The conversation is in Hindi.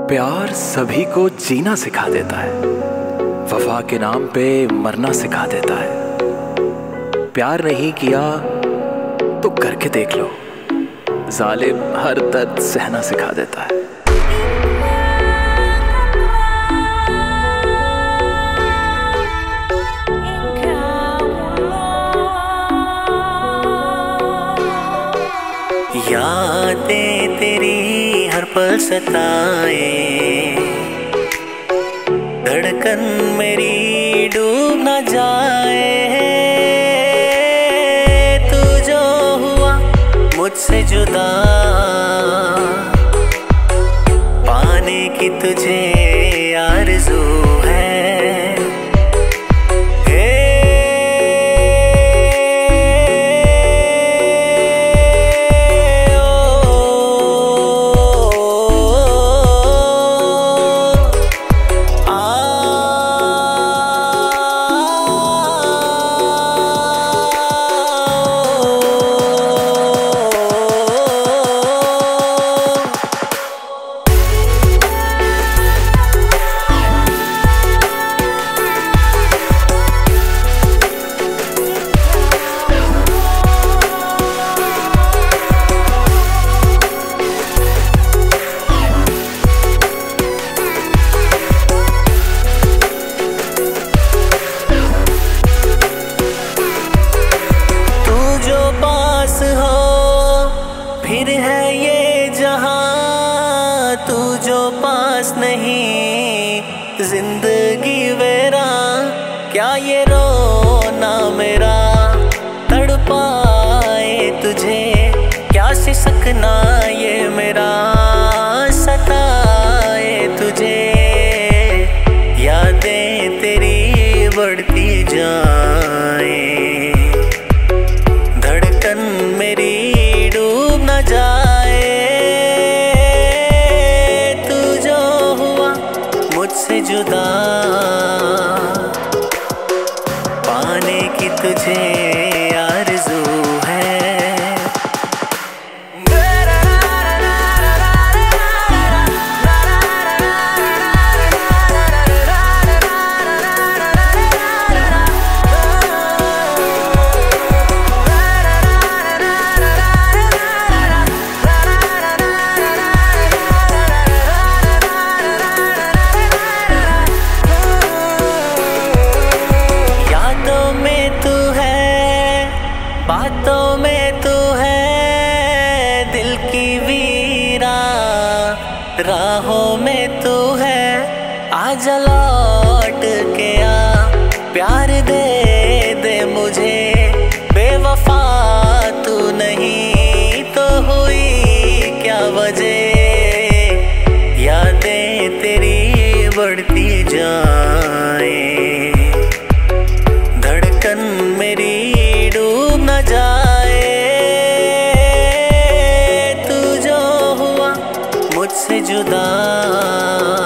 प्यार सभी को जीना सिखा देता है, वफा के नाम पे मरना सिखा देता है। प्यार नहीं किया तो करके देख लो, जालिम हर दर्द सहना सिखा देता है। यादें तेरी हर पल सताए, धड़कन मेरी डूब न जाए। तू जो हुआ मुझसे जुदा, पाने की तुझे आरज़ू है। जिंदगी वेरा क्या ये रोना मेरा तड़पाए तुझे, क्या सिसकना ये मेरा सताए तुझे। यादें तेरी बढ़ती जाए, धड़कन मेरी डूब न जाए। मुझसे जुदा, पाने की तुझे आरज़ू है। बातों में तू है दिल की वीरा, राहों में तू है आजा लौट के आ। प्यार दे दे मुझे बेवफा तू नहीं तो हुई क्या वजह। यादें तेरी बढ़ती जाए, धड़कन मेरी डूब न जाए। तू जो हुआ मुझसे जुदा,